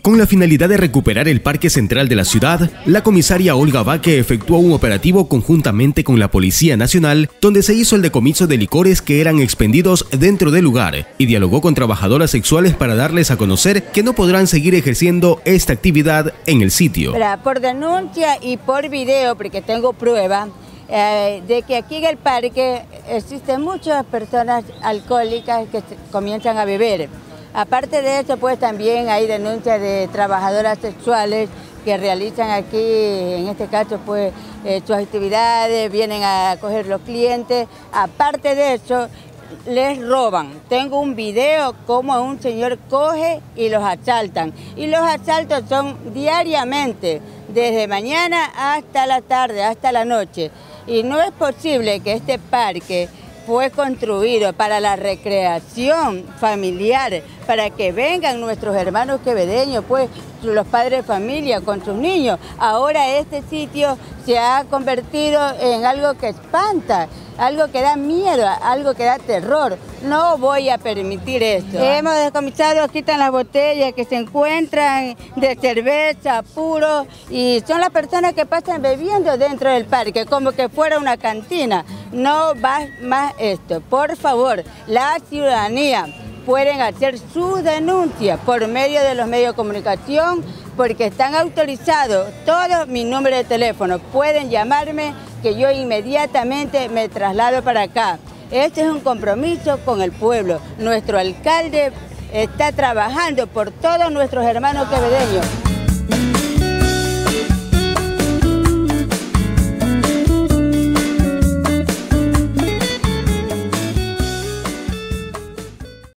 Con la finalidad de recuperar el parque central de la ciudad, la comisaria Olga Baque efectuó un operativo conjuntamente con la Policía Nacional, donde se hizo el decomiso de licores que eran expendidos dentro del lugar y dialogó con trabajadoras sexuales para darles a conocer que no podrán seguir ejerciendo esta actividad en el sitio. Por denuncia y por video, porque tengo prueba de que aquí en el parque existen muchas personas alcohólicas que comienzan a beber. Aparte de eso, pues también hay denuncias de trabajadoras sexuales que realizan aquí, en este caso, pues sus actividades, vienen a acoger los clientes. Aparte de eso, les roban. Tengo un video como un señor coge y los asaltan. Y los asaltos son diariamente, desde mañana hasta la tarde, hasta la noche. Y no es posible que este parque fue construido para la recreación familiar, para que vengan nuestros hermanos quevedeños, pues los padres de familia con sus niños. Ahora este sitio se ha convertido en algo que espanta, algo que da miedo, algo que da terror. No voy a permitir esto. Hemos decomisado, quitan las botellas que se encuentran de cerveza, puro, y son las personas que pasan bebiendo dentro del parque, como que fuera una cantina. No va más esto. Por favor, la ciudadanía pueden hacer sus denuncias por medio de los medios de comunicación, porque están autorizados todos mis números de teléfono. Pueden llamarme, que yo inmediatamente me traslado para acá. Este es un compromiso con el pueblo. Nuestro alcalde está trabajando por todos nuestros hermanos quevedeños.